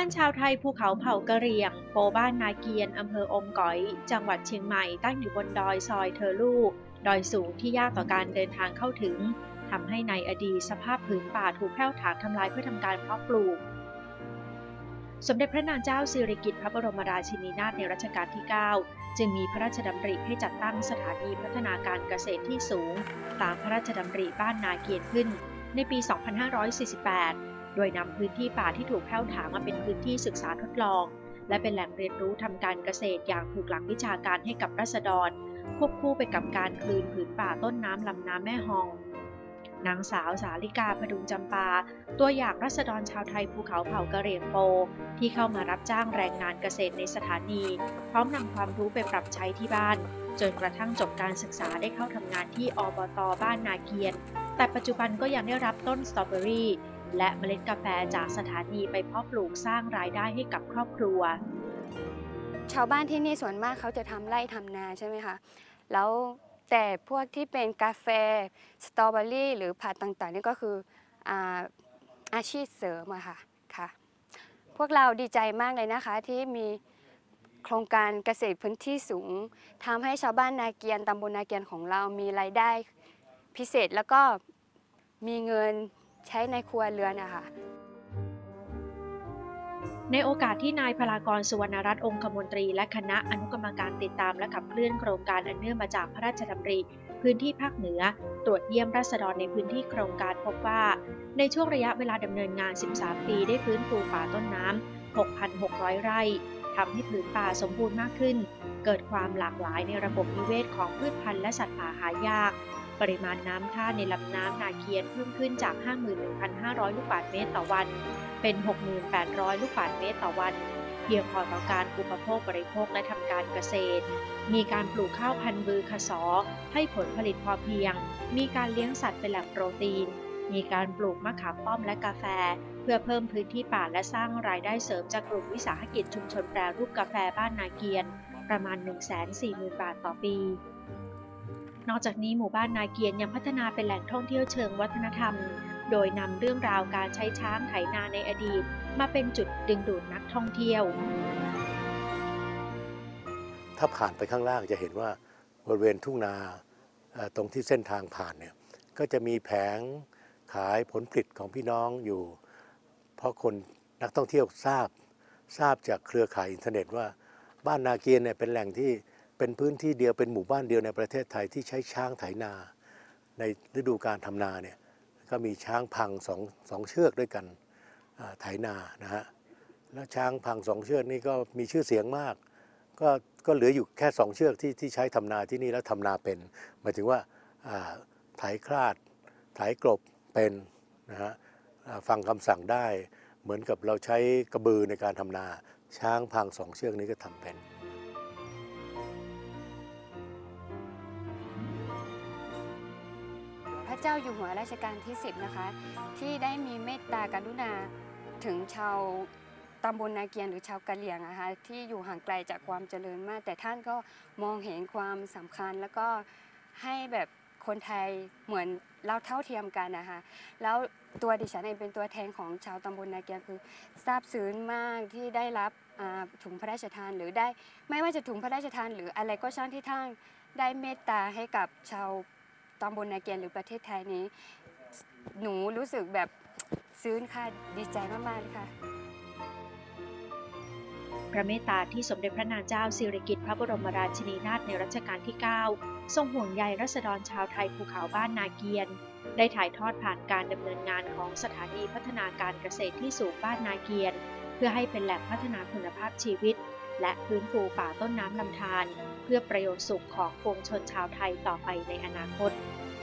านชาวไทยภูเขาเผ่ากะเหรี่ยงโปบ้านนาเกียนอำเภออมก๋อยจังหวัดเชียงใหม่ตั้งอยู่บนดอยซอยเทอลู่ดอยสูงที่ยากต่อการเดินทางเข้าถึงทำให้ในอดีตสภาพผืนป่าถูกแผ่วถางทำลายเพื่อทำการเพาะปลูกสมเด็จพระนางเจ้าสิริกิติ์พระบรมราชินีนาถในรัชกาลที่ 9จึงมีพระราชดำริให้จัดตั้งสถานีพัฒนาการเกษตรที่สูงตามพระราชดำริบ้านนาเกียนขึ้นในปี 2548 โดยนำพื้นที่ป่าที่ถูกแผ่วถางมาเป็นพื้นที่ศึกษาทดลองและเป็นแหล่งเรียนรู้ทำการเกษตรอย่างถูกหลักวิชาการให้กับราษฎรควบคู่ไปกับการคืนผืนป่าต้นน้ำลำน้ำแม่ฮองนางสาวสาลิกาพดุงจำปาตัวอย่างราษฎรชาวไทยภูเขาเผ่ากะเหรี่ยงโปที่เข้ามารับจ้างแรงงานเกษตรในสถานีพร้อมนำความรู้ไปปรับใช้ที่บ้านจนกระทั่งจบการศึกษาได้เข้าทำงานที่อบต.บ้านนาเกียนแต่ปัจจุบันก็ยังได้รับต้นสตรอเบอรี่และเมล็ดกาแฟจากสถานีไปเพาะปลูกสร้างรายได้ให้กับครอบครัวชาวบ้านที่นี่ส่วนมากเขาจะทำไร่ทำนาใช่ไหมคะแล้วแต่พวกที่เป็นกาแฟสตรอเบอรี่หรือผักต่างๆนี่ก็คืออาชีพเสริมอะค่ะพวกเราดีใจมากเลยนะคะที่มีโครงการเกษตรพื้นที่สูงทำให้ชาวบ้านนาเกียนตำบลนาเกียนของเรามีรายได้พิเศษแล้วก็มีเงินใช้ในครัวเรือนนะคะในโอกาสที่นายพลากรสุวรรณรัตน์องคมนตรีและคณะอนุกรรมการติดตามและขับเคลื่อนโครงการอันเนื่องมาจากพระราชดำริพื้นที่ภาคเหนือตรวจเยี่ยมราษฎรในพื้นที่โครงการพบว่าในช่วงระยะเวลาดำเนินงาน 13 ปีได้ฟื้นฟูป่าต้นน้ำ 6,600 ไร่ทำให้ผืนป่าสมบูรณ์มากขึ้นเกิดความหลากหลายในระบบนิเวศของพืชพันธุ์และสัตว์ป่าหายากปริมาณน้ำท่าในลำน้ำนาเคียนเพิ่มขึ้นจาก 51,500 ลูกบาศก์เมตรต่อวันเป็น 6,800 ลูกบาศก์เมตรต่อวันเพียงพอต่อการอุปโภคบริโภคและทำการเกษตรมีการปลูกข้าวพันธุ์บือขสอให้ผลผลิตพอเพียงมีการเลี้ยงสัตว์เป็นแหล่งโปรตีนมีการปลูกมะขามป้อมและกาแฟเพื่อเพิ่มพื้นที่ป่าและสร้างรายได้เสริมจากกลุ่มวิสาหกิจชุมชนแปรรูปกาแฟบ้านนาเกียนประมาณ 140,000 บาทต่อปีนอกจากนี้หมู่บ้านนาเกียนยังพัฒนาเป็นแหล่งท่องเที่ยวเชิงวัฒนธรรมโดยนำเรื่องราวการใช้ช้างไถนาในอดีตมาเป็นจุดดึงดูดนักท่องเที่ยวถ้าผ่านไปข้างล่างจะเห็นว่าบริเวณทุ่งนาตรงที่เส้นทางผ่านเนี่ยก็จะมีแผงขายผลผลิตของพี่น้องอยู่เพราะคนนักท่องเที่ยวทราบจากเครือข่ายอินเทอร์เน็ตว่าบ้านนาเกียนเนี่ยเป็นแหล่งที่เป็นพื้นที่เดียวเป็นหมู่บ้านเดียวในประเทศไทยที่ใช้ช้างไถนาในฤดูการทำนาเนี่ยก็มีช้างพังสองเชือกด้วยกันไถนานะฮะแล้วช้างพัง2 เชือกนี่ก็มีชื่อเสียงมากก็เหลืออยู่แค่2 เชือกที่ใช้ทำนาที่นี่แล้วทำนาเป็นหมายถึงว่าไถคลาดไถกลบเป็นนะฮะฟังคำสั่งได้เหมือนกับเราใช้กระบือในการทำนาช้างพัง2 เชือกนี้ก็ทำเป็นพระเจ้าอยู่หัวรัชกาลที่ 10นะคะที่ได้มีเมตตากรุณาถึงชาวตำบลนาเกียนหรือชาวกะเหรี่ยงนะคะที่อยู่ห่างไกลจากความเจริญมากแต่ท่านก็มองเห็นความสำคัญแล้วก็ให้แบบคนไทยเหมือนเราเท่าเทียมกันนะคะแล้วตัวดิฉันเองเป็นตัวแทนของชาวตำบลนาเกียนคือซาบซึ้งมากที่ได้รับถุงพระราชทานหรือได้ไม่ว่าจะถุงพระราชทานหรืออะไรก็ช่างที่ท่านได้เมตตาให้กับชาวตำบลนาเกียนหรือประเทศไทยนี้หนูรู้สึกแบบซึ้งค่ะดีใจมากๆเลยค่ะพระเมตตาที่สมเด็จพระนางเจ้าสิริกิติ์พระบรมราชินีนาถในรัชกาลที่ 9ทรงห่วงใยราษฎรชาวไทยภูเขาบ้านนาเกียนได้ถ่ายทอดผ่านการดำเนินงานของสถานีพัฒนาการเกษตรที่สูงบ้านนาเกียนเพื่อให้เป็นแหล่งพัฒนาคุณภาพชีวิตและฟื้นฟูป่าต้นน้ำลำธารเพื่อประโยชน์สุขของปวงชนชาวไทยต่อไปในอนาคต